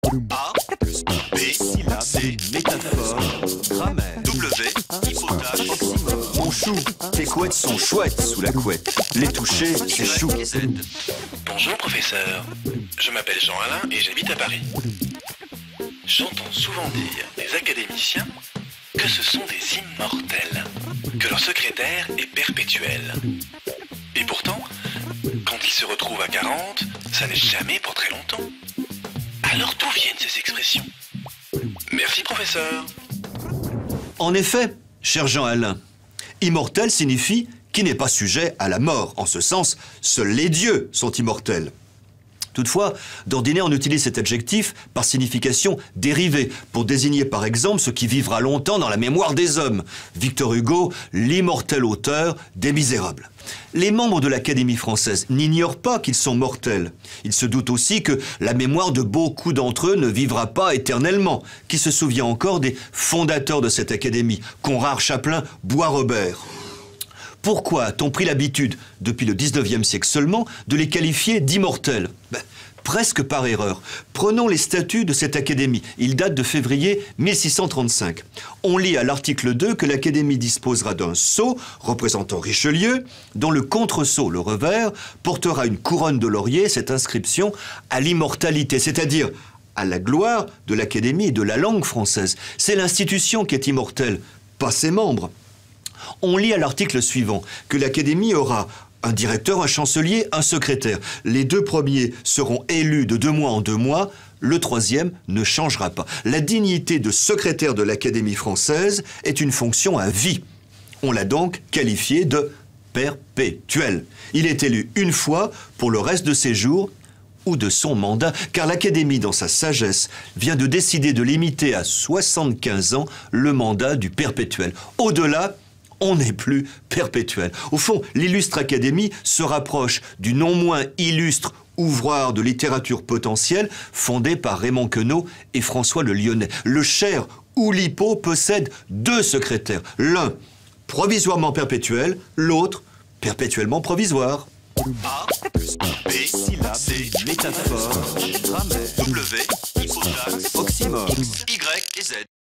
A plus B, syllabe, C, métaphore, grammaire, W, hypothèse, oxymore. Mon chou, tes couettes sont chouettes sous la couette. Les toucher, c'est chou. Y, Z. Bonjour professeur, je m'appelle Jean-Alain et j'habite à Paris. J'entends souvent dire des académiciens que ce sont des immortels, que leur secrétaire est perpétuel. Et pourtant, quand ils se retrouvent à 40, ça n'est jamais pour très longtemps. Alors d'où viennent ces expressions? Merci professeur. En effet, cher Jean-Alain, immortel signifie qui n'est pas sujet à la mort. En ce sens, seuls les dieux sont immortels. Toutefois, d'ordinaire, on utilise cet adjectif par signification dérivée, pour désigner par exemple ce qui vivra longtemps dans la mémoire des hommes. Victor Hugo, l'immortel auteur des Misérables. Les membres de l'Académie française n'ignorent pas qu'ils sont mortels. Ils se doutent aussi que la mémoire de beaucoup d'entre eux ne vivra pas éternellement. Qui se souvient encore des fondateurs de cette Académie, Conrad, Chaplin, Bois-Robert? Pourquoi a-t-on pris l'habitude, depuis le 19e siècle seulement, de les qualifier d'immortels? Presque par erreur. Prenons les statuts de cette académie. Ils datent de février 1635. On lit à l'article 2 que l'académie disposera d'un sceau représentant Richelieu, dont le contre-sceau, le revers, portera une couronne de laurier, cette inscription à l'immortalité, c'est-à-dire à la gloire de l'académie et de la langue française. C'est l'institution qui est immortelle, pas ses membres. On lit à l'article suivant que l'Académie aura un directeur, un chancelier, un secrétaire. Les deux premiers seront élus de 2 mois en 2 mois, le troisième ne changera pas. La dignité de secrétaire de l'Académie française est une fonction à vie. On l'a donc qualifié de perpétuel. Il est élu une fois pour le reste de ses jours ou de son mandat, car l'Académie, dans sa sagesse, vient de décider de limiter à 75 ans le mandat du perpétuel. Au-delà, on n'est plus perpétuel. Au fond, l'illustre Académie se rapproche du non moins illustre ouvroir de littérature potentielle fondé par Raymond Queneau et François le Lyonnais. Le cher Oulipo possède 2 secrétaires. L'un provisoirement perpétuel, l'autre perpétuellement provisoire. A plus B, syllabe, C, métaphore, grammaire, W, hypothèse, Oxymore. Y et Z.